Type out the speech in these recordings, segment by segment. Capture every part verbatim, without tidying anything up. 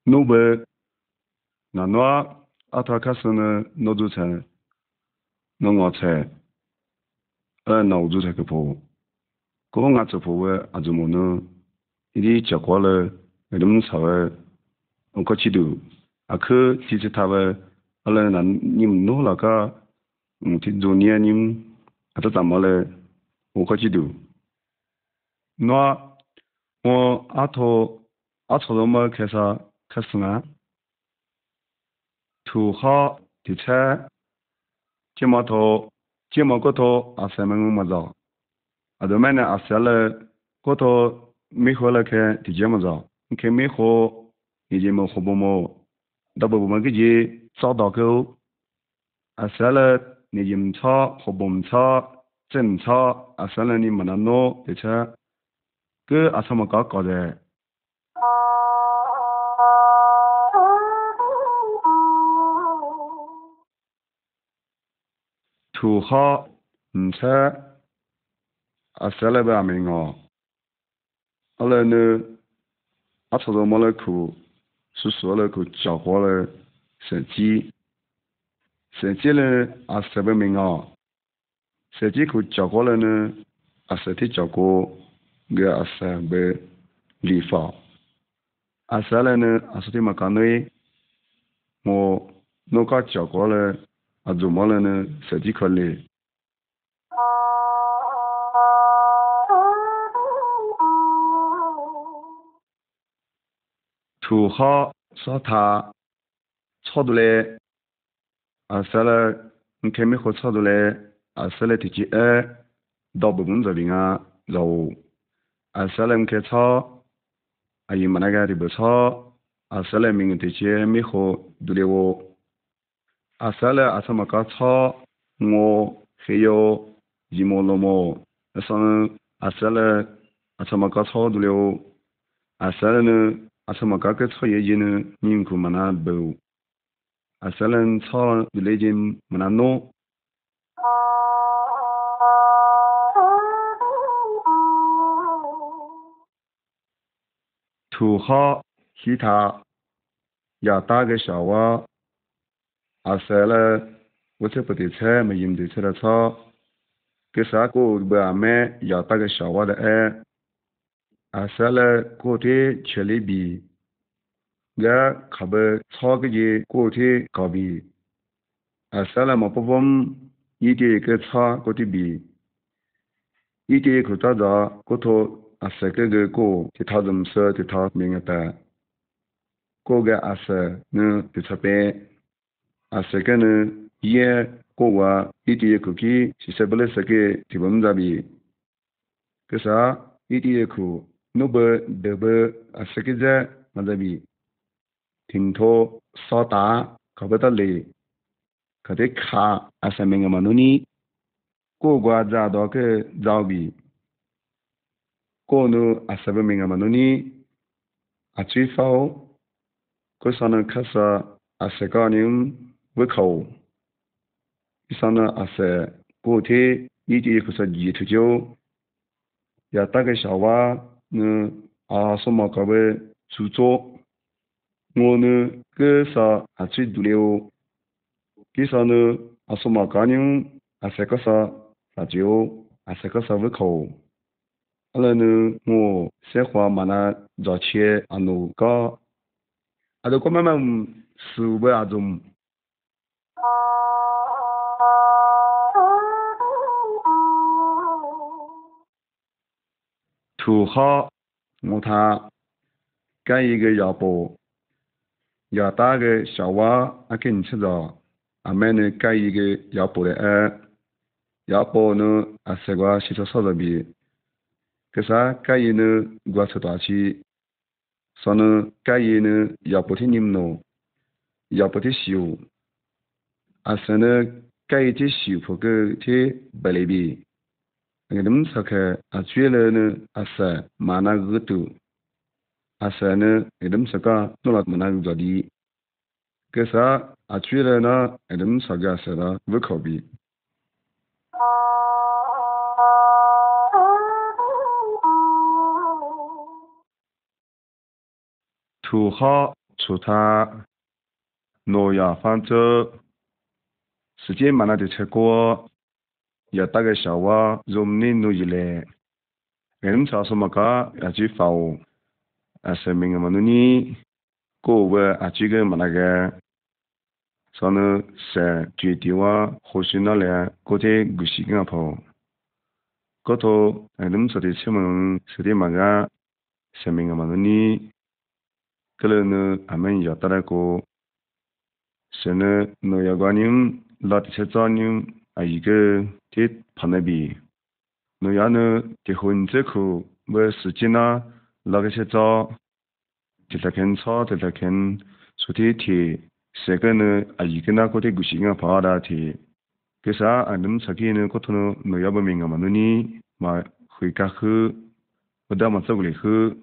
努贝那诺阿塔卡斯呢诺组成诺我才呃诺组成个婆，个俺这婆个阿祖么呢？伊哩结果了，那么操个，我过去度，阿克其实他个，阿拉那你们弄那个，嗯，听中年你们阿都怎么了？我过去度，那我阿头阿头了么开始开始呢？土好地菜，芥末头芥末个头阿三么么子，阿都买呢阿三了个头没回来看地芥么子，你看没好，你就么好不么？大部分个些找到够，阿三了你就唔炒，好不唔炒，真唔炒，阿三了你么那弄地菜，个阿什么搞搞的？土好唔菜，阿三了不阿明哦，阿来呢？阿瞅着么来苦，是说了苦搅和了手机，手机呢阿十不明啊，手机苦搅和了呢，阿实体搅和个阿十不理发，阿十了呢阿实体嘛干内，我弄个搅和了，阿做么了呢？手机可里，土好说他炒的嘞，阿十了你看没好炒的嘞，阿十了提起二，大部分这边啊肉。阿萨勒开炒，阿姨们那个的不炒，阿萨勒明天去没好独立我，阿萨勒阿什么搞炒，我还有一毛六毛，那上阿萨勒阿什么搞炒独立我，阿萨勒呢阿什么搞个炒业绩呢，你们可么那不，阿萨勒炒的那件么那弄，土好其他要打个小娃。阿塞了，我这不得菜，没用得菜了炒，给啥个不阿妹要打个小娃的爱，阿塞了锅贴切里比，我可不炒个些锅贴高比，阿塞了么不分一点一个炒锅贴比，一点一个早早锅头阿塞个个锅，就他怎么说就他明个的，锅个阿塞呢就差别。阿塞个呢，也过话一点口气，其实不来塞个地方那边，可啥一点口，努不得不阿塞个在那这边，停拖少打，搞不到累，可得卡阿塞明个嘛努尼，过话找到个找比，过努阿塞不明个嘛努尼，阿最少，可啥呢？可啥阿塞个人胃口。第三呢，阿是锅贴，一点不是二头九，要打个小娃，呢啊什么搞个出作，我呢个啥啊最多了，第三呢啊什么干人啊是个啥啥酒啊是个啥胃口，后来呢我说话嘛那早切啊奴个，啊都慢慢十五啊种。土好，我他干一个腰包，要打个小娃，啊给你吃着，阿妹呢干一个腰包的二，腰包呢啊十个洗手少着比，可啥干一呢我吃大气，说呢干一呢腰包的你们喏，腰包的修，啊是呢干一的修破个的白里比，那个么说开啊主要呢啊是马那个多。阿是呢，那么说个弄了么那个着的，可是啊，去了呢，那么说个是了，不考虑。土好除他诺亚方舟，时间慢了的车过，要打个小娃，容易努一嘞。人潮什么个要去发哦，啊生命嘛努你，过个啊这个嘛那个，所以呢是决定啊，或许那嘞，过得不习惯跑。嗰套誒諗實地出門實地嘛個生命嘅嘛你，嗰個呢阿們要得來個，是呢諾要關人拉啲車揸人啊一個啲旁那邊，諾要呢啲混這口冇時間啦，拉個車揸，就在看車就在看出啲鐵，這個呢啊一個那個啲古時間跑下鐵，其實啊諗實際呢嗰套呢諾要不明嘅嘛你嘛。回家去，我到嘛走过来去。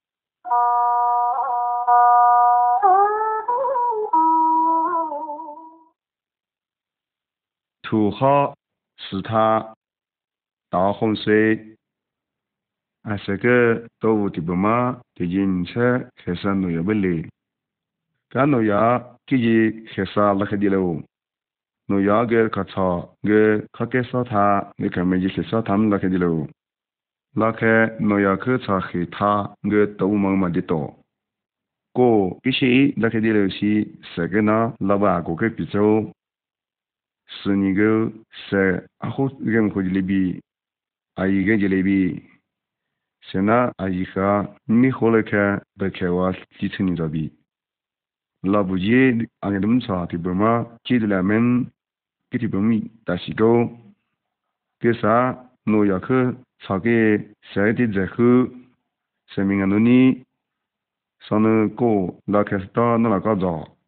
土豪是他大洪水，啊这个到屋的不嘛的人车开始农业不来，干农业自己开始那个的喽，农业个卡草个卡给少他，你看没就是少他们那个的喽。那个农业去查黑他个都忙嘛的多，个必须那个的了是这个呢，老板个个比较是那个是啊好人会里边啊一个就里边，现在啊一下你后来看不看我几层你这边，老不济啊个东查的不嘛，记得了们给的不米大西沟，给啥农业去。查个谁的在后，生命安东尼，上那个那开始到那那个早，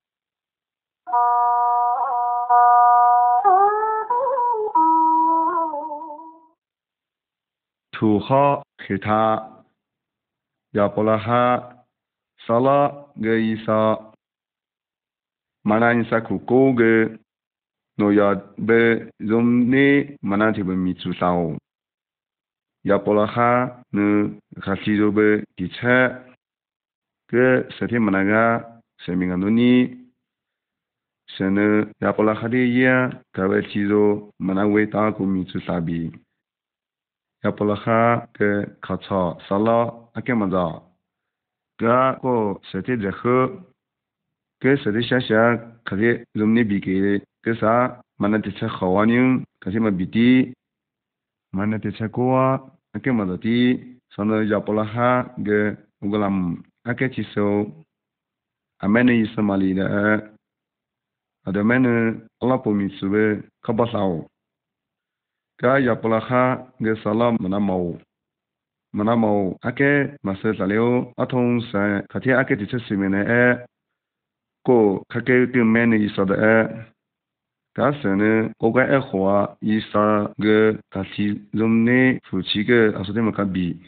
土豪给他，亚伯拉罕，萨拉个伊萨，马那伊萨库高个，诺亚被容内马那提被米出烧。亚伯拉罕呢，还是就被地产，个实体么那个生命安东尼，是呢亚伯拉罕的样，个位肌肉么那伟大个民族傻逼，亚伯拉罕个靠草沙拉阿个么子，个个实体在后，个实体想想，可是容易比个个啥，么那地产好玩呢，可是么比的，么那地产高啊。Ake madati sono yapolaha ge ugalam ake chiso amene ismali da adamene Allah pomisube kabasao ka yapolaha ge salam manamau manamau ake mase saleo athong sa khati ake tiche simene e ko khake te mene isada e噶是呢，我个爱好啊，以啥个噶是用呢夫妻个，啊说的么个比。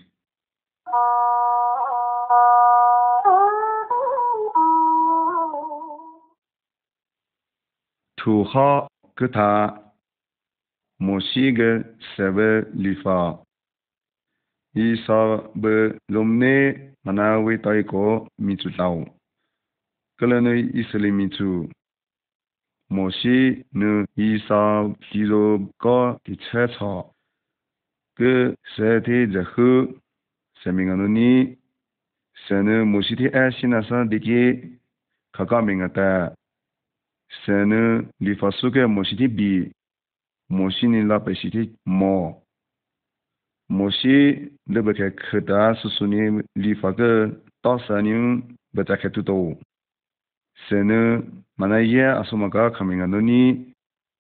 土豪个他，摩西个设备立法，以啥个用呢，mana 为到一个民族岛，个人呢以色列民族。摩西呢，伊萨肌肉高的菜草，个身体热后，生命安东尼，是呢摩西的爱心那上的个，卡卡明个的，是呢理发师个摩西的比，摩西呢老百姓的毛，摩西那不开可大是说呢理发个大三年不再开多多。是呢，马来西亚阿苏马嘎卡明安东尼，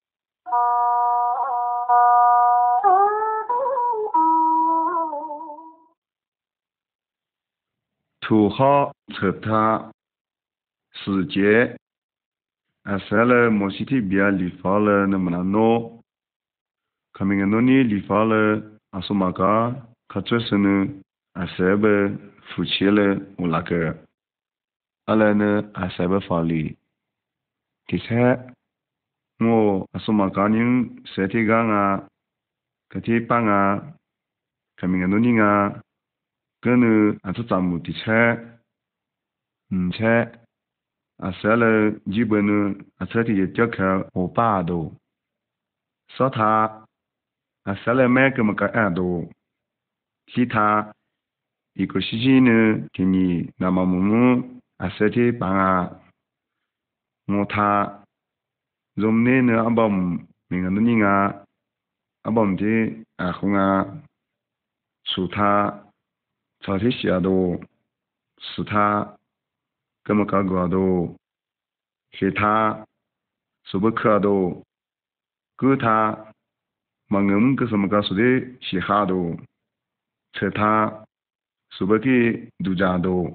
土豪扯他世界，阿塞了摩西提比亚理发了那么那诺，卡明安东尼理发了阿苏马嘎，卡这是呢阿塞不夫妻了我那个，阿来呢阿塞不法律。其实我阿苏马家人身体讲啊，个体帮啊，看明个努力啊，个呢阿做账目的车， 唔切，阿塞了基本呢，阿塞的也叫开我爸都，说他阿塞了买个么个耳朵，其他一个星期呢，给你那么木木阿塞的帮啊，我他。Zoom ni na abom minga ni nga abom ti a khunga suta cha thi sia do suta kama ka go do he tha suba kha do gu tha mangum ka sama ka su de shi ha do che tha suba ki du ja do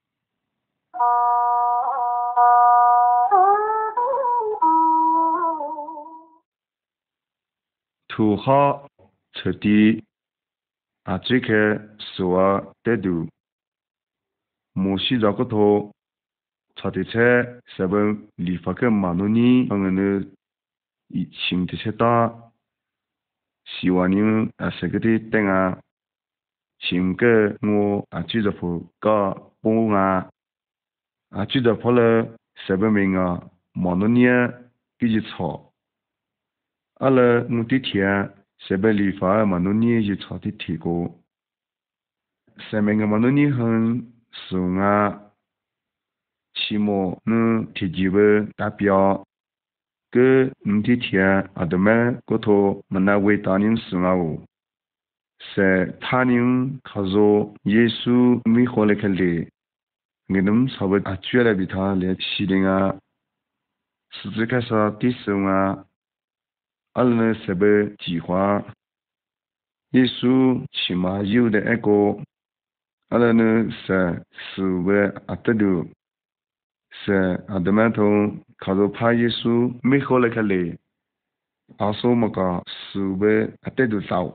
tu ha che di a chi ke suwa de du mo shi da ko to cha de che seven li fa ke ma no ni ang ne i chim de che ta希望您啊这个的等啊，请个我啊记得不个帮啊啊记得不了什么名啊，忙了年给你吵，阿拉我的天什么理发忙了年就吵的提过，什么个忙了年很送啊，期末呢提几个达标。个唔的天阿德们个头们那为大人送啊哦。是他人靠着耶稣没活来看的，我们差不多啊，绝来比他来西的啊，是最开始第四啊，阿拉呢是被计划，耶稣起码有的那个，阿拉呢是是为阿得的，是阿德曼头靠着怕耶稣没活来看的，阿说么个是为阿得的早。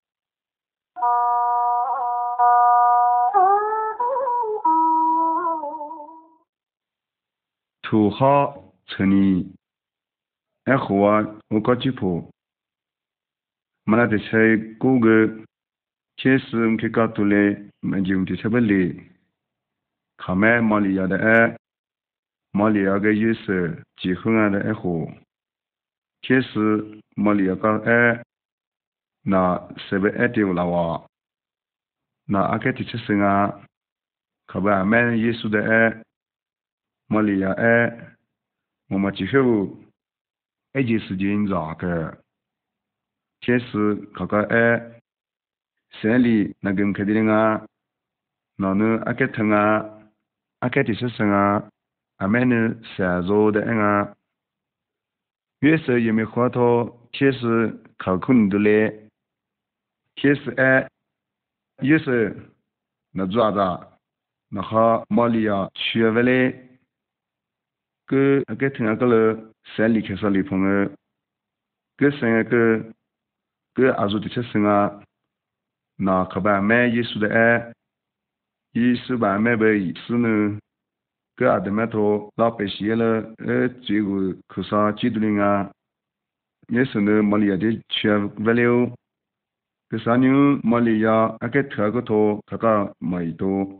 土豪城里，俺后啊，我搞几铺，马拉的车过个，确实我去搞多嘞，没就的车不嘞，看买马里亚的爱，马里亚个有时结婚啊的爱好，确实马里亚个爱，那是不爱丢了哇，那阿个的车生啊，可不俺们耶稣的爱，马里亚爱，我们之后。一件事情咋个？确实，看个哎，山里那个肯定啊，那呢阿个疼啊，阿个的是生啊，阿妹呢山肉的啊，越是也没花头，确实考苦你的嘞，确实哎，越是那做啥？那好，毛里呀，缺为嘞，个阿个疼啊个了，山里开始里碰个。个生个个阿祖的出生啊，那可把买耶稣的爱，耶稣把买被意思呢，个阿德麦头老百姓了，呃，最后去上基督灵啊，也是呢，马里亚的全不了，个啥人马里亚阿个特个头，他个没多。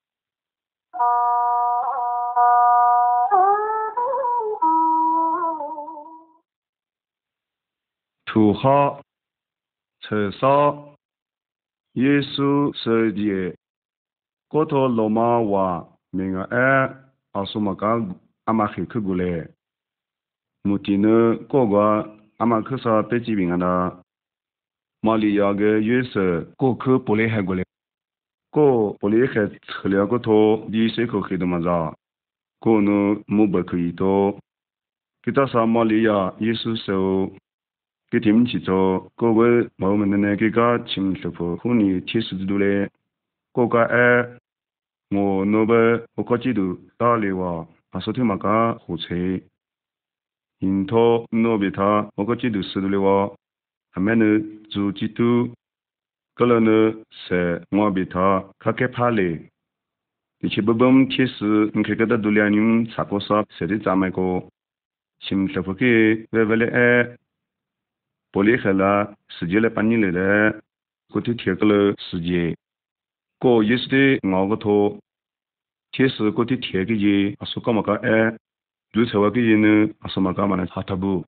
土豪，厕所，耶稣是的，过头罗马话，明个哎，阿苏么个阿玛黑去过来，目的呢，个个阿玛去啥北极边的，马里亚个约是过去玻璃海过来，个玻璃海吃了个头，你谁口黑的么子？个呢，木不可以多，给到啥马里亚耶稣手。给他们去做，各位我们的那个个亲属户户里贴十字度嘞，各个哎，我那边我搞几度打理哇，把手头嘛个火车，因头那边他我搞几度十度嘞哇，他们呢做几度，个了呢是我边他他给怕嘞，你去不帮贴十，你看个到度两年查过啥，谁的咱们个亲属户给为为了哎。玻璃海了，世界来半年来了，过去贴个了世界，过也是的熬个头， 天使嗰啲鐵嘅嘢，阿蘇咁嘛個誒，最臭嘅嘢呢，阿蘇嘛個嘛呢下頭部。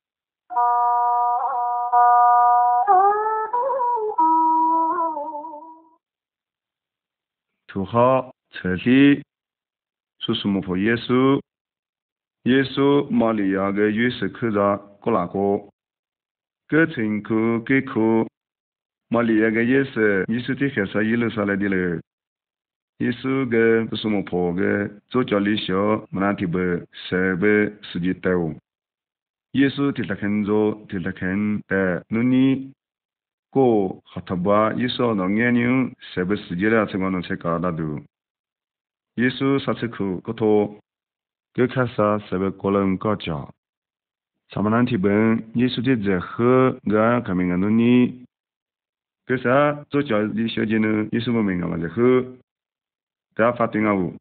土豪彻底，说什么破耶稣，耶稣玛利亚嘅约瑟去咗嗰那個，各城區各區，瑪利亞嘅耶穌，耶穌啲係實耶路撒冷啲嘞，耶穌嘅不什麼破嘅，做教理小，冇那啲嘅，設備實際到，耶穌睇得肯做，睇得肯誒，努尼。個下頭巴耶穌能眼睛是不是嘅啦？情況能切搞得到。耶穌殺死佢嗰套，佢開始是不個人搞家。查曼蘭提本耶穌的在河個看明個努尼，佢啥做教理小姐呢？耶穌冇明個嘛在河，佢發對我。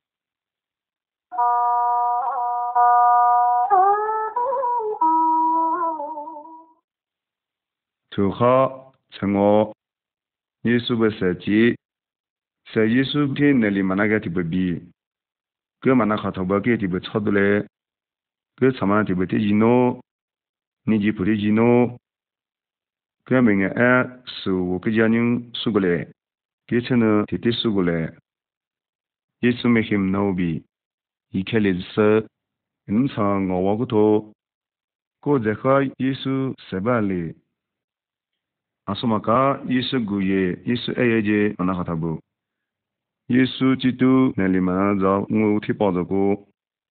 土豪。趁我耶穌嘅設計，在耶穌嘅那裡嘛那個地方比，佢嘛那下頭巴嘅地方錯到咧，佢參嘛地方啲人喏，你只普啲人喏，佢明嘅誒數個人用數個咧，佢趁呢啲啲數個咧，耶穌咪嫌孬比，一開嚟時，唔常我話嗰套，嗰隻個耶穌十八里。阿蘇瑪卡耶穌古耶耶穌愛耶姐阿那哈塔布耶穌基督那裡嘛就我提報咗個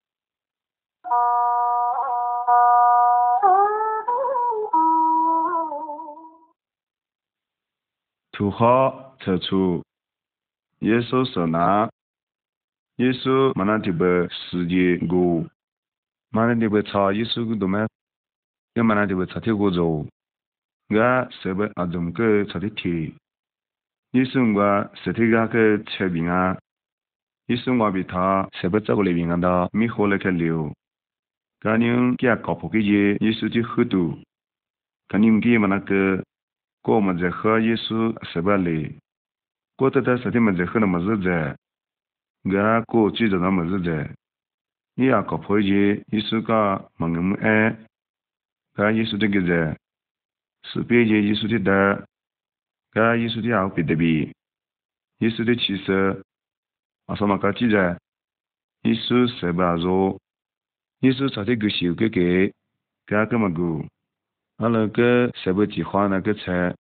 土豪特出耶穌所拿耶穌嘛那地不世界古嘛那地不查耶穌古多咩要嘛那地不查天古做我是不阿種個查的題，耶穌我是睇個個切邊啊，耶穌我比他是不照顧裏邊的，咪好了個了，咁樣佢搞破嘅嘢，耶穌就好多，咁樣佢嘛那個，個嘛在和耶穌是不嚟，個得得是啲嘛在和那麼日子，我個記得那麼日子，你也搞破嘢，耶穌個嘛咁誒，咁耶穌的個啫。是別嘅耶穌的德，個耶穌的奧別的比，耶穌的其實，阿什麼個記載，耶穌是不做，耶穌查的個小個個，個個麼個，阿那個是不計劃那個車，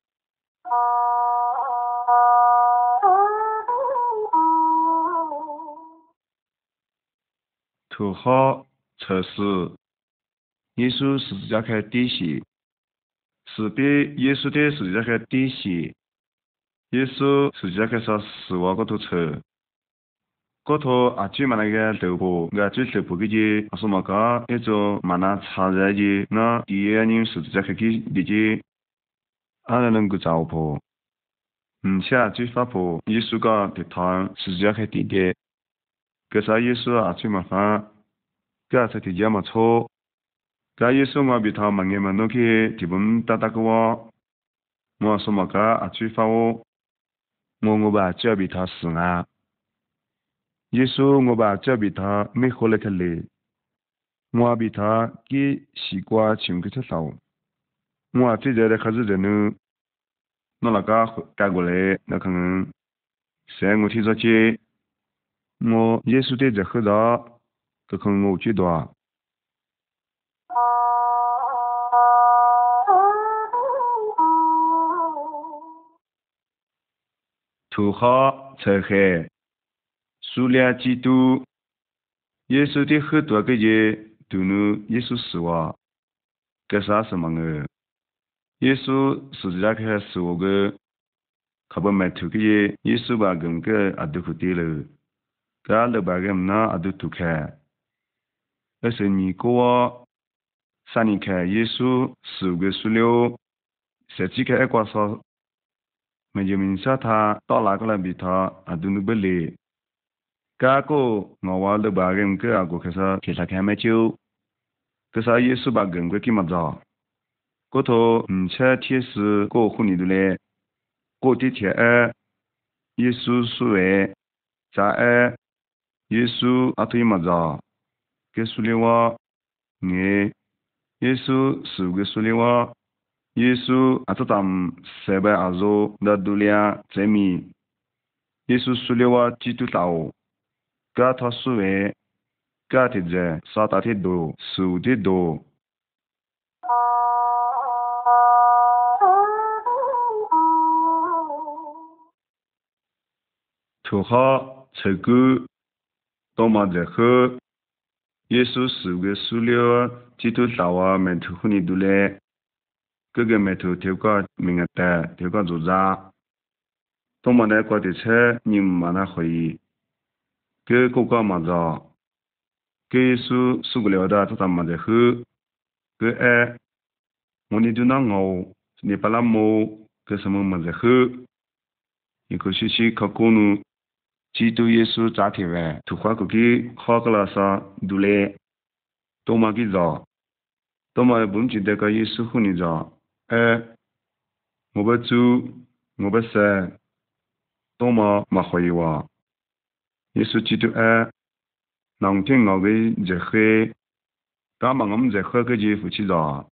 土豪測試，耶穌十字架開地勢。是被耶穌的十字架嘅底線，耶穌十字架嘅上死亡嗰套車，嗰套阿豬嘛那個豆腐，阿豬豆腐嘅嘢，阿什麼個一種嘛那茶嘅嘢，那第二年十字架嘅嘅嘢，阿那能夠找破，唔似阿豬發破，耶穌個地堂十字架嘅地嘅，嗰時耶穌阿豬嘛翻，嗰時地家嘛錯。個耶穌我比他問嘅問到佢基本打打個話，我什麼個阿追發我，我我把這比他死啊，耶穌我把這比他沒好了佢嚟，我比他嘅西瓜全佢出手，我這在的開始人呢，我那個改過來，那可能成我提咗去，我耶穌的這喝到，就可能我知道。土豪才係數量基督，耶穌的很多個嘢都能耶穌死亡，這啥什麼嘅？耶穌十字架開死我個，佢不買土個嘢，耶穌把咁個阿都苦啲了，佢老把咁那阿都土開，而是你個三年開耶穌死個數了，實際開一個數。沒有明顯他到哪個來比他啊都能不理，個個我話都把人個啊個其實其實看沒就，可是耶穌把人個給麼着，個頭唔切天使個護你的嘞，個地鐵二，耶穌所謂在二， 耶稣阿推嘛着，给苏里瓦耶，耶稣是给苏里瓦，耶稣阿这咱塞拜阿做的杜利亚在米，耶稣苏里瓦基督道，给他苏维，给他在沙达的多，苏的多。土哈这个多么在喝，耶稣是个塑料基督道啊，门徒和你都来，各个门徒调个明个的，调个做啥，多么在过的车，你们那会议，个个个嘛着，个耶稣受不了的，这咱们在喝，个哎，我你就那熬，你把那摸，个什么嘛在喝，一个学期考过呢。基督耶稣扎铁外，土花个给好个拉萨都来，多么给着，多么不记得个耶稣和你着，哎，我不做，我不食，多么没回话，耶稣基督哎，能听我嘅热黑，干嘛我们热黑个就夫妻着。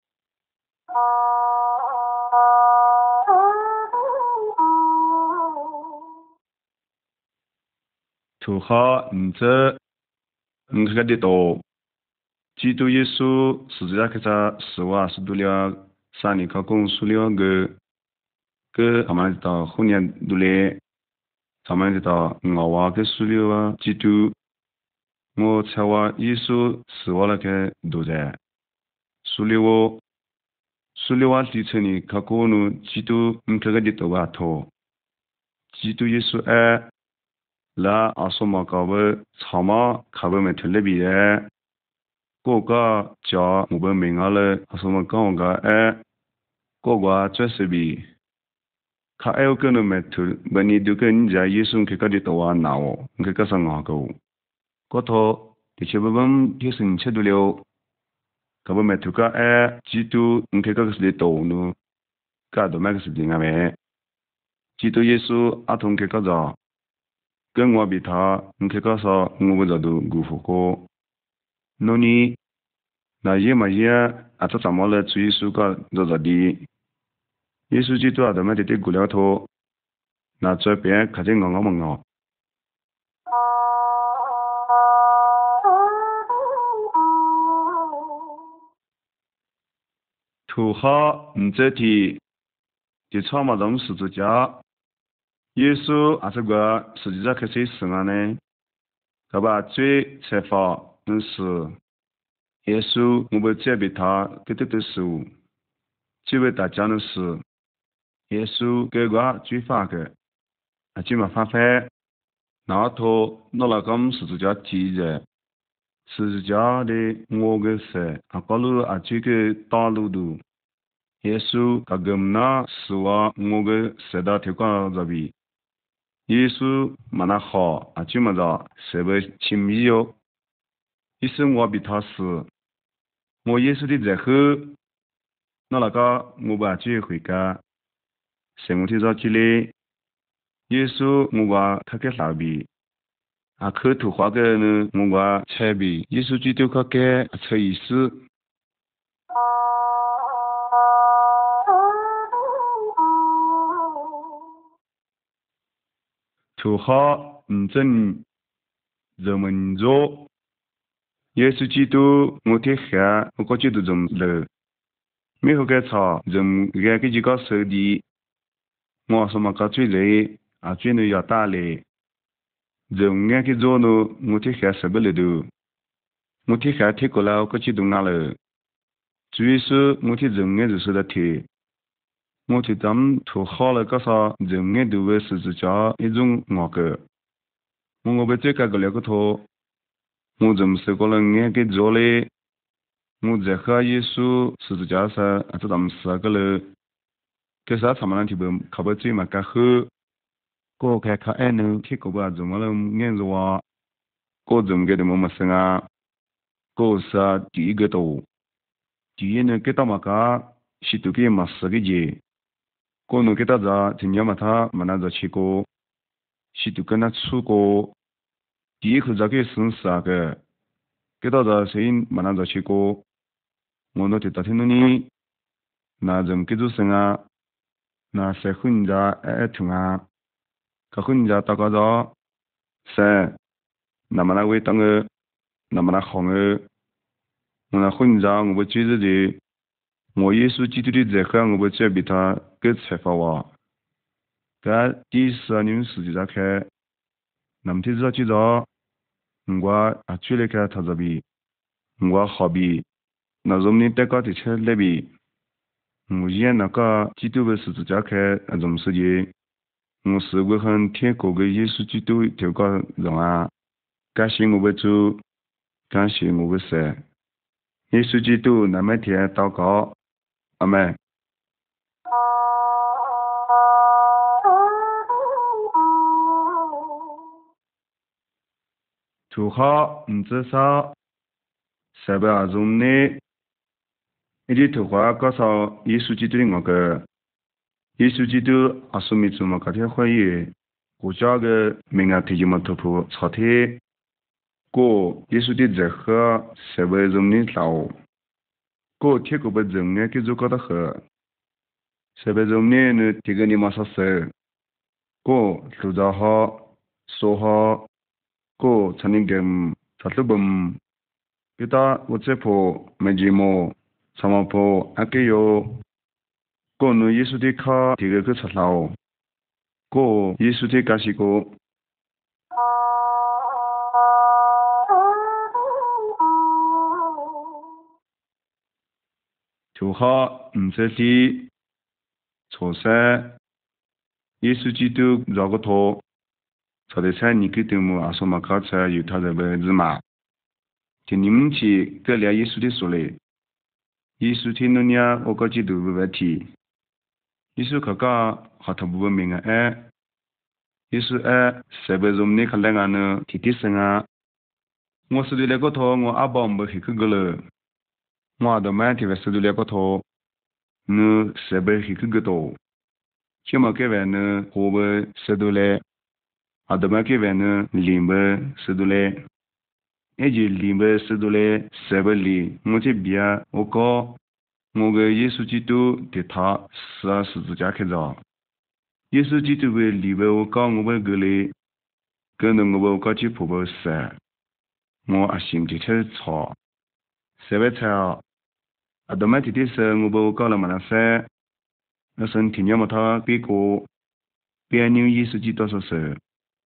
土哈唔知唔看得到，基督耶稣实际上佢只是话是读了三年考公数了个个他们到后年读了，他们到我话个数了啊，基督我才话耶稣是话那个读在数了我数了话底层呢考过呢，基督唔看个得到话头，基督耶稣哎。那阿说嘛搞不草嘛考不没听那边，个个叫我们名下了，阿说嘛讲个哎，个个做事比，他还有个人没听，本你就跟人家耶稣去个的多啊闹哦，去个上哪个，个头的确不问也是你吃得了，搞不没听个哎，基督你去个是的多呢，个都没个是的啊没，基督耶稣阿同去个着。跟我比他，你看个啥，我不知道辜负过。那你那也嘛也，啊这怎么了？主耶稣个做做的，耶稣基督啊，他们的的过了头，那这边看见我我们哦。土哈唔这题，就草嘛种十字架。耶稣啊，这个实际上可是什么呢？他把最才发嗯是耶稣，我们这比他给的都是，这位大家的是耶稣给个最发的，啊，这么发挥，那头那了个十字架提着，十字架的我个是啊，高路啊这个大路的，耶稣他跟那是话我个是到条个这边。耶稣嘛那好啊，就么着设备亲密哟。意思我比他是，我耶稣的在后，那那个我把这回家，什么天早起来，耶稣我把他给啥比，啊，口头话个呢，我把菜比，耶稣基督他给车意思。土哈唔真人们做，耶稣基督我听下，我感觉都这么了。没好个草，人个个几个手的，我什么个最累啊，最能要打嘞。人个个做呢，我听下什么了都，我听下听过了，我去动哪了。主要是我听人个就是在听。我听咱们土好了个啥，人个都会是指叫一种我个，我我被这个个了个头，我怎么是个人眼给做嘞？我在和耶稣十字架上，啊这咱们十个了，可是他们那提不靠不最嘛个好，个开开爱呢，去个吧怎么了眼着哇，个怎么给的么么生啊？个是啊第一个多，第一呢给到嘛个是都给嘛十个节。个侬给他着，今年嘛他嘛那着去过，是都跟他出过， 第一口早给生死啊个，给到这谁马上就去过，我那就到天里，那人给做生啊，那谁混着哎同啊，可混着大家着，生，那么那位当个，那么那好个，我那混着我不觉得的，我耶稣基督的在和我不这比他更采访我，但第一次啊你们实际上看，那么天知道记着。我啊，处理开他这边，我好比那种你带高的车那边，我演那个基督的十字架开那种事情，我是会很贴过个耶稣基督这个人啊，感谢我的主，感谢我的神，耶稣基督那么天祷告，阿门。主好，唔知啥，塞不阿种呢？一啲图画介绍耶稣基督的我个，耶稣基督阿说明做么个天会议，国家个名啊提及么突破朝天，过耶稣的热和塞不种的老，过天个不人呢，给做搞得好，塞不种呢呢提个你马上手，过做着好，说好。ko chaning gem tatubum kita utsepo mejimo samapo akeyo ko nu yesu de kha tige ke chalao ko yesu de kasiko就好唔使的错塞耶稣基督绕个头他的菜你给对么阿说嘛考菜有他的位置嘛听你们去各了耶稣的说嘞耶稣听了呢我个基督不问题耶稣可讲好他不问明啊哎耶稣哎谁不容你看来俺呢提提升啊我是的那个头我阿爸没去去个了我的买提为是的那个头你谁不去去个头起码给完呢我们是的嘞阿德玛给完呢，林本是多嘞，一就林本是多嘞，塞不里，我这边我搞，我个耶稣基督的他是啊十字架开着，耶稣基督个里边我搞我们个嘞，跟着我们搞去婆婆塞，我阿心就吃草，塞不菜啊，阿德玛天天塞我们搞了嘛那塞，那身体要么他别个，别人耶稣基督说是。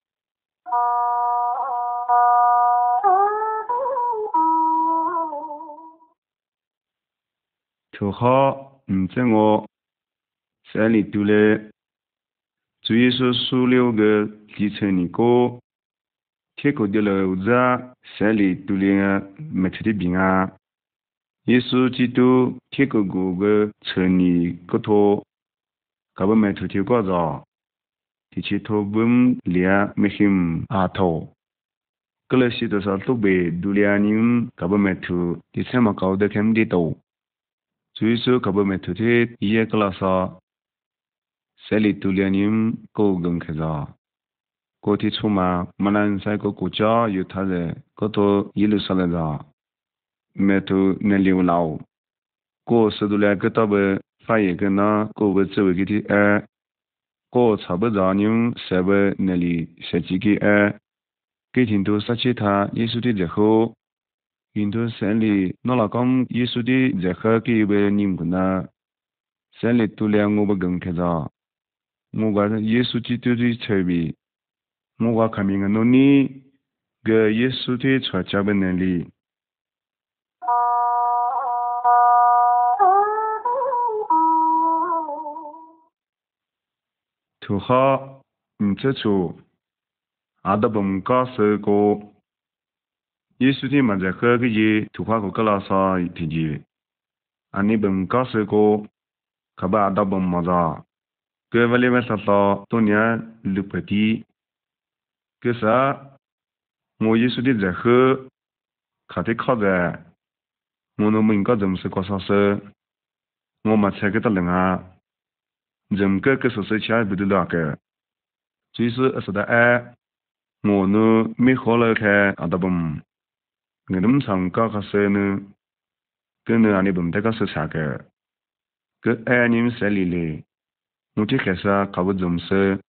就好，唔知我山里头嘞，主要是数六个基层的歌，铁口的楼子啊，山里头嘞没出的病啊，耶稣基督铁口个个城里个头，搞不没出条个子，提起头本俩没行阿头，个了是多少都被都俩人搞不没出，第三么搞得看不到。所以说，可不没头天一夜个拉萨，山里头两年高跟开着，过天出嘛，马兰山个国家有他人，个头一路上来着，没头能流浪，过十多两个到不发现个那个不周围个的哎，过差不多人山不那里设计个哎，给听到杀气他耶稣的之后。印度山里那老讲耶稣的在河给为你们那山里都两我不跟开着，我话耶稣基督的差别，我话看明个那你个耶稣的传教的能力。头好，唔清楚，阿德本家是个。耶稣的嘛在河个嘢，图画个个拉萨提及，安尼本搞是个，可把阿达本嘛咋，个为了为啥到多年六百地，个啥，我耶稣的在河，卡的靠在，我那么应该怎么是个啥事，我嘛猜个得人啊，人个个说是起来不得那个，就是是的哎。 我呢没好了开阿达本，我们常搞个事呢，跟呢阿里本这个是啥个？个爱你们山里嘞，我就开始搞不怎么事。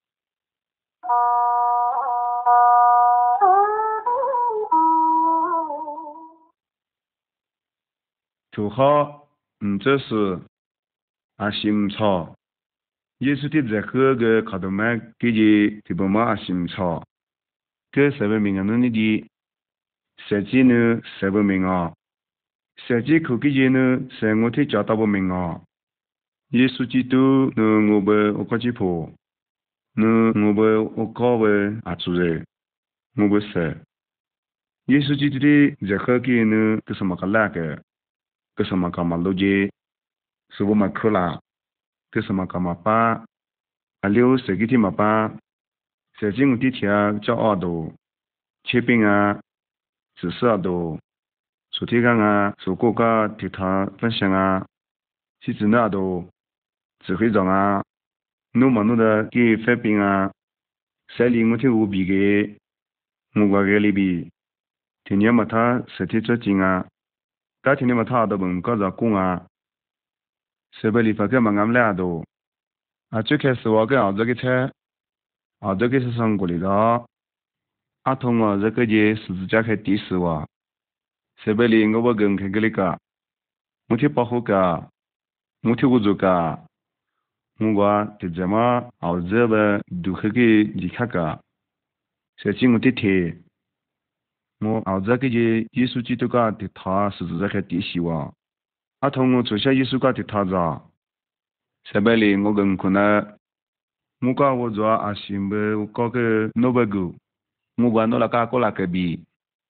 就好，嗯，这是阿心草，也是的在喝个卡头麦给的这不嘛阿心草，个十万名啊，那你的设计呢十万名啊，设计口给的呢是我提交大不名啊，耶稣基督呢我不我过去破，呢我不我搞不阿主人，我不是，耶稣基督的在喝给呢个什么个那个，个什么个嘛路的，是我们克拉。个什么干嘛巴，啊六谁给听嘛巴，设计我地铁啊叫二度，切饼啊，指示二度，手提杆啊，手过个地摊分享啊，去指那度，指挥长啊，弄嘛弄的给分饼啊，山里我听无比的，我个个里比，天天嘛他实体做紧啊，大天天嘛他都问搞着工啊，设备里发个嘛俺们俩度。啊，最开始我跟儿子给菜，儿子给是上过来的，阿童啊，这个节十字架开第十哇，设备里我不跟开个那个，我去保护个，我去屋做个，我话就这么儿子吧，都去给离开个，设计我的贴，我儿子给节耶稣基督个的他十字架开第十哇，阿童我做下耶稣个的他子，设备里我跟可能。我讲我做阿信不，我搞个诺贝狗，我管诺拉家过来隔壁。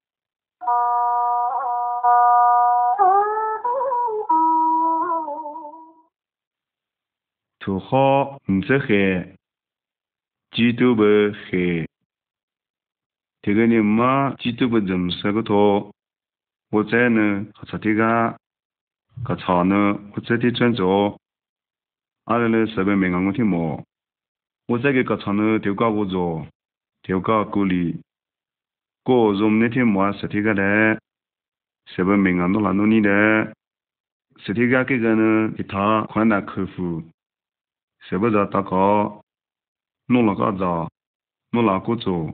土好唔知黑，基督不黑，这个你妈基督不怎么说个头，我在呢，和他这个，个草呢，我在的转走，阿拉呢设备没俺我听冇。我在给个厂呢调高我做，调高鼓励，个用那天冇实体个嘞，设备没俺弄哪弄你嘞，实体个这个呢，给他困难克服，设备着大搞，弄了个着，弄哪个做，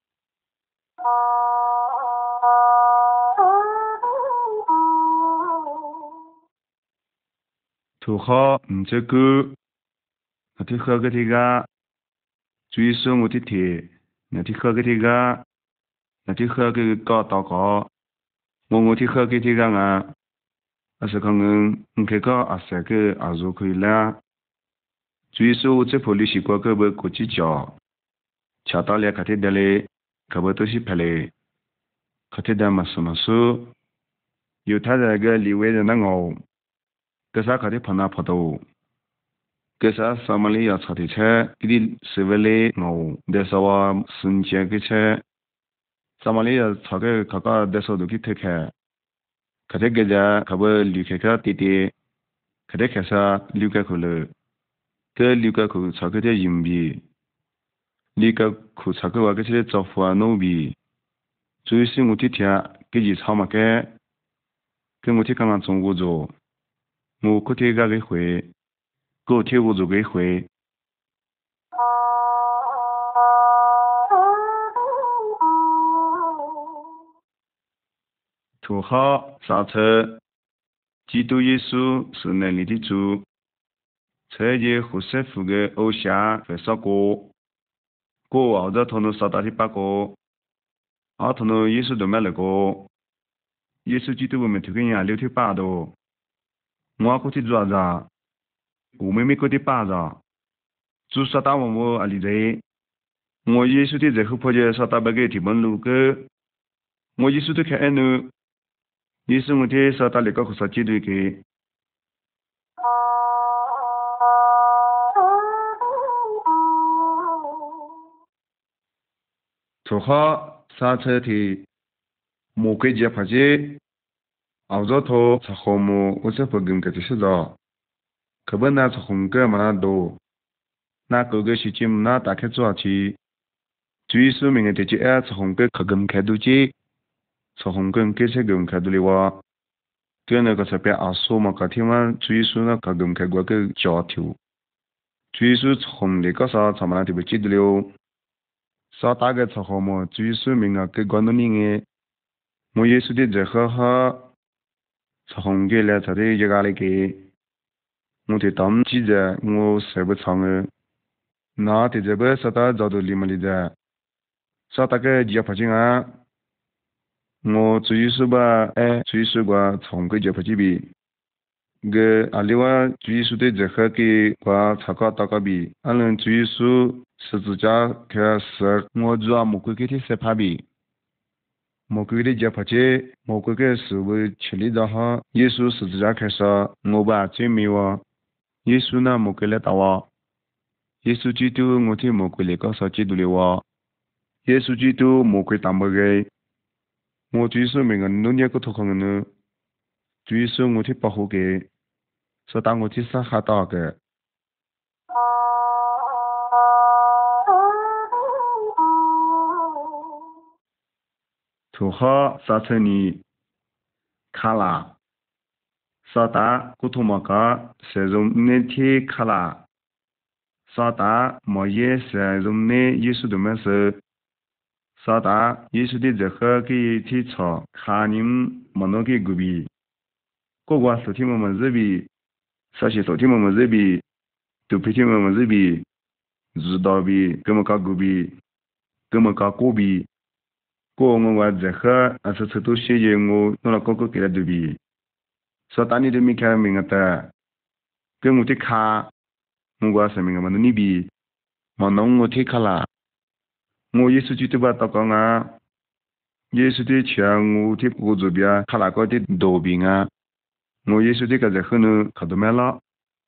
土好唔这个，我听喝个这个。注意说我的铁，那的喝个这个，那的喝个搞祷告，我我的喝个这个啊，阿是讲嗯，你开个阿三个阿如可以啦。注意说我这破历史过个不国际教，恰到了看天的嘞，可不都是拍嘞，看天的嘛什么书，有他那个里外人那我，个啥看天碰那碰到。个啥萨马利亚炒的菜，给你是为了我，那时候生煎个菜，萨马利亚炒个卡卡那时候都给推开，可得个家可不离开个弟弟，可得开始留个口了，个留个口炒个点硬币，留个口炒个话个些招呼啊弄币，主要是我的天，给你炒嘛个，跟我的刚刚中午做，我可天个个会。个体我做个会，土好刹车，基督耶稣是能力的主，车节和师傅的偶像会少过，过后头头头少打的八个，二头头耶稣都买那个，耶稣基督我们这个人六天八多，我过去做啥？我妹妹过的八着，做啥打我我阿里在，我耶稣的在后坡的啥打白个提门路个，我耶稣的看呢，耶稣我的啥打那个和啥基督个，做好刹车的，莫给接拍接，熬着头才好么，我这不跟个就是着。可不那是红个嘛那多，那哥哥是进那打开做起， 主耶稣名嘅地址啊，从个克根开到去，从根给些根开到嚟话，跟那个特别阿苏嘛，个天嘛，主耶稣那克根开过个教条，主耶稣从嚟个啥，他们那地方记得了，啥大概操好么？主耶稣名啊，给关到你嘅，我耶稣的这呵呵，从个来他的一个嚟嘅，我哋当记者，我谁不唱嘅？那地这边啥大找到你们嚟着？啥大概就拍进啊？我主要是吧，哎，主要是话从个就拍这边，个啊另外主要是对这个给话查个大个比，俺们主要是十字架开始，我主要莫过给他十拍比，莫过的就拍这，莫过个是为去理的哈，耶稣十字架开始，我把最美哇，耶稣呢莫过来打哇，耶稣基督我听莫过来个啥基督的哇，耶稣基督莫过打么个。我主要是每个农业个土坑呢，主要是我去保护嘅，所以我去杀下大嘅。土好杀成你卡拉，杀打古土么个，使用那天卡拉，杀打么也使用那艺术的么事。萨达耶稣的这个给提操看你们么那个古比，个个昨天我们这边，啥些昨天我们这边，都白天我们这边，知道比，根本搞古比，根本搞古比，个我话这个啊是这都写的我弄了个个给他对比，说当你都没看明个的，跟我的卡，我话是明个么那比，么弄我提卡啦。我耶稣基督把祷告啊，耶稣的钱我贴我这边看那个的道病啊，我耶稣的个在后头看到没了。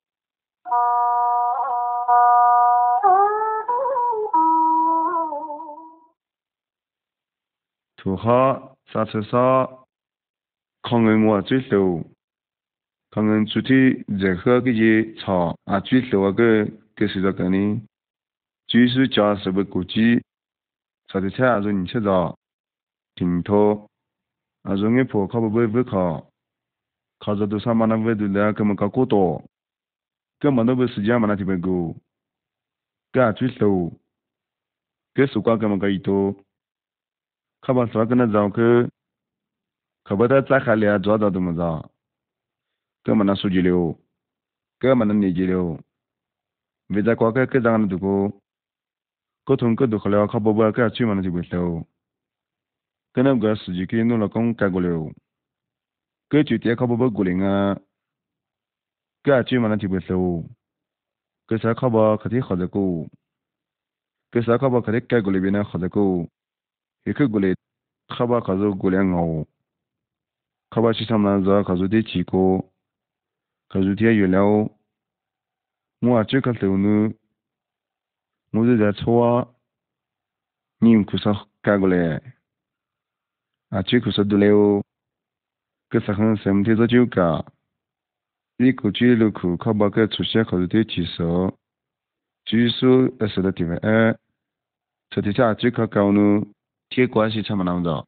土好刹车上，看人我最熟，看人主体任何个些草啊最熟个个是这个呢，就是加什么估计。啥子菜啊？说你吃着，平头，啊说你婆靠不不不靠，靠着都上班那位都来根本搞过多，根本都不时间嘛那地方go，个最熟，个属瓜根本搞一多，靠把啥跟那找去，靠不得再还来抓到怎么着，根本那数据流，根本那年纪流，为在瓜个个张那都过。沟通个都好了，靠不不个去嘛那就不熟，跟那个司机给弄了工改过了，个酒店靠不不过零啊，个去嘛那就不熟，个啥靠不可以好着过，个啥靠不可以改过里边那好着过，一个过来靠不靠着过两熬，靠不去上班子靠着得几个，靠着天月了，我啊这个时候呢。我就在错，你用裤衩改过来，啊，这裤衩都来哦，个啥很什么天做就改，你过去路裤靠把个出现靠着的提手，据说二十的地方二，这底下最靠高呢，铁关系差么那么着。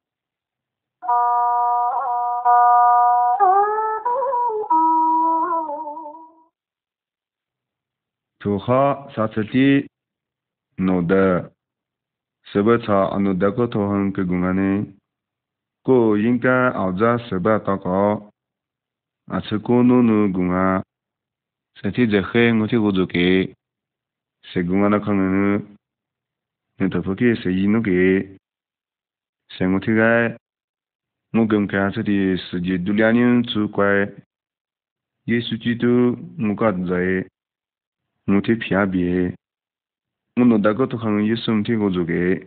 土好刹车的。弄的，是不查弄的个头很个公安呢？个应该熬着是不祷告，啊，是个弄弄公安，身体在黑我听我做给，是公安那可能呢，你头发给是一弄给，是我听个，我跟看这的世界都两年做怪，耶稣基督我搞在，我听偏别。我弄大个都可能也身体我做给，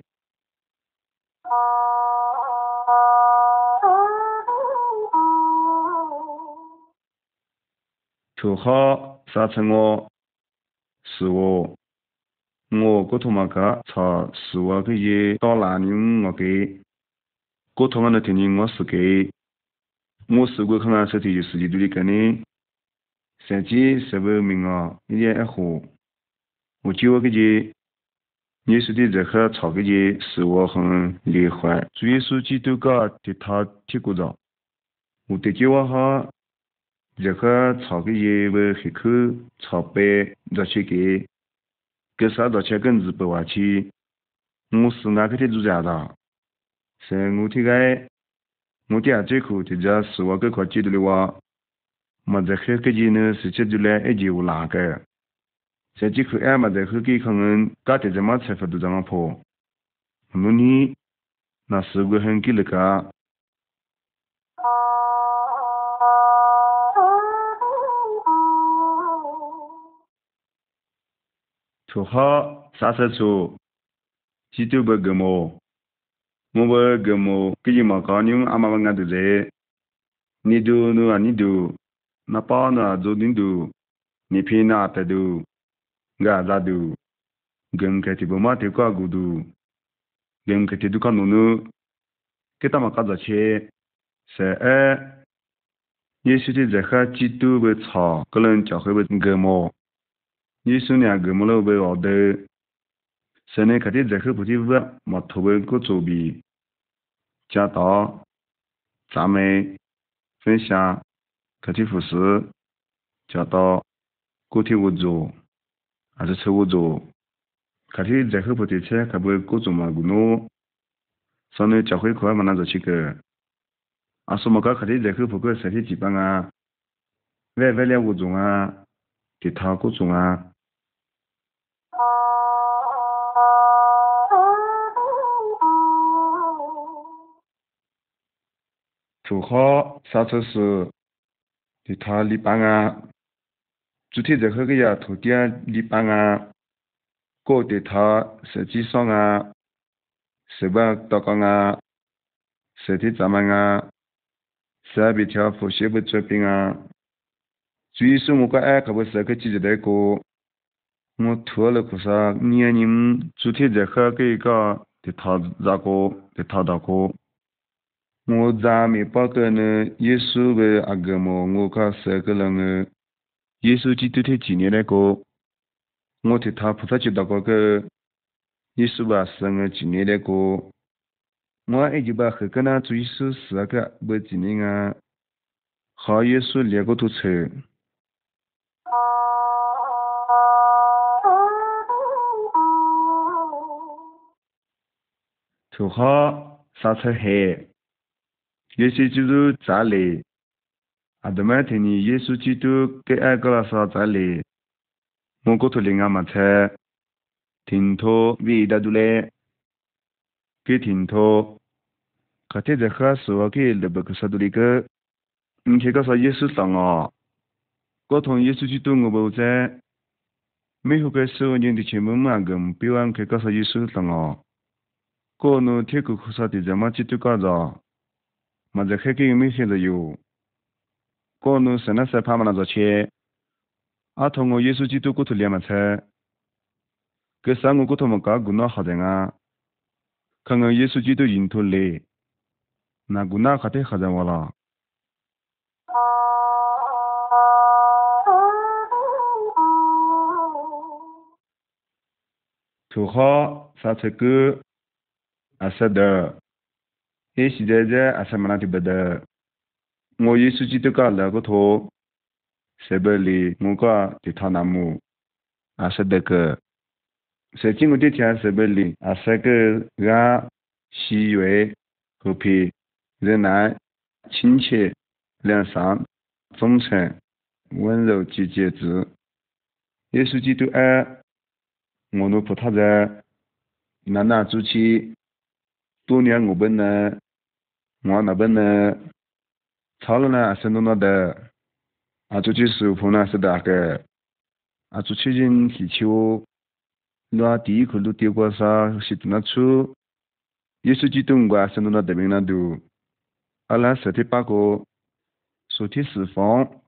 头好啥成我是我，我个头嘛个查是我个也到哪里我给，个头我那天天我是给，我是个看看身体有时间都的跟你，甚至是不明啊，一点一户，我就个个。 耶稣的这个操个嘢使我很厉害，主耶稣基督个的他贴过着，我的叫我哈，这个操个嘢为黑去操背着去给，给啥着去跟日本话去，我是那个的主家的，是我的个，我的最苦的这是我个块记得的话，么这黑个嘢呢是这就来一节有哪个。在这口爱嘛，在后给可能家庭怎么才发都这么破，那你那是个很给那个，土好啥时候，几多不个么？我不个么，给你嘛搞你阿妈们都在，你都那啊你都，那包那做你都，你偏那得都，个咋都，跟个地不嘛地个个都，跟个地都看弄弄，给他们搞着去，是哎。耶稣的这个基督为草，个人教会为个么？耶稣呢个么了为奥的，是呢看的这个不的为么头为个作弊，讲道、赞美、分享，看的服饰，教导，个体我做，还是车我做，看的这个不的车，看不各种嘛个喏，上呢教会课嘛那就去个。啊，什么个看的这个不个身体疾病啊，外外了物种啊，其他各种啊，做好刹车时，其他礼拜啊，主题这个个呀，土地啊礼拜啊，个对他实际上啊，是吧？祷告啊，身体咱们啊，是比条复习不作病啊。主要是我个爱可不是个记着那个，我脱了可啥年龄主题这个个一个的他咋个的他咋个，我咱没把个呢耶稣为阿个么，我个是个人呢，耶稣基督的纪念那个，我替他菩萨知道个个耶稣吧是个纪念那个，我一直把和个那主耶稣是那个不纪念啊，好耶稣连个都车。头好刹车黑，耶稣基督在里，阿德麦听你耶稣基督给爱个了啥在里，我个头领阿嘛车，停托为达都嘞，给停托，卡贴在哈是我给勒不个啥都里个，你去个啥耶稣上啊，个同耶稣基督我不在，没有个十五年的前门嘛个，比完去个啥耶稣上啊。个呢，铁骨苦啥的怎么去对搞着？嘛在海给没现在有。个呢，是那是怕嘛那着去。阿同我耶稣基督骨头连嘛菜。个三个骨头嘛搞骨那好的啊。看看耶稣基督引头来，那骨那还得好在我了。头好刹车个，阿是的。也是在这阿什么那的不的。我耶稣基督搞那个头，是不里我个的他那么，阿是的个，是经过的天是不里，阿是个俺喜悦和平仁爱亲切良善忠诚温柔及节制。耶稣基督爱我们葡萄在那那主起多年我本呢，我那本呢。超了呢，是弄到的，啊，出去收铺呢是大概，啊，出去人提起我，那第一口都丢过啥，是那出，也是几种瓜是弄到这边那都，啊，那实体八个，实体释放，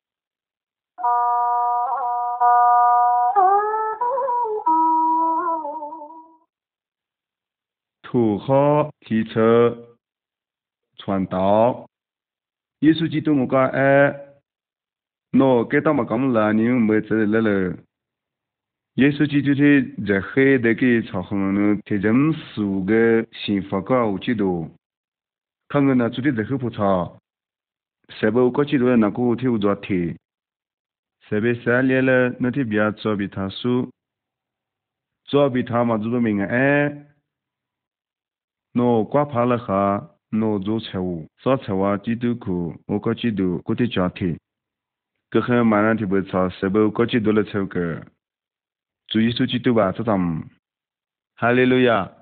土豪提车，传道。耶稣基督我讲哎，喏，给他们讲了，你们没责任了。 耶稣基督的在黑的给朝红呢，提人数个幸福高几多，看个那做的在后不差，谁不过几多那个提不着提，谁被三年了那提别做比他数，做比他嘛做不明哎，喏挂牌了哈，喏做财务，啥财务基督库，我过几多过的家庭，个很马上提不差，谁不过几多了财个。主耶稣基督吧，这种，哈利路亚。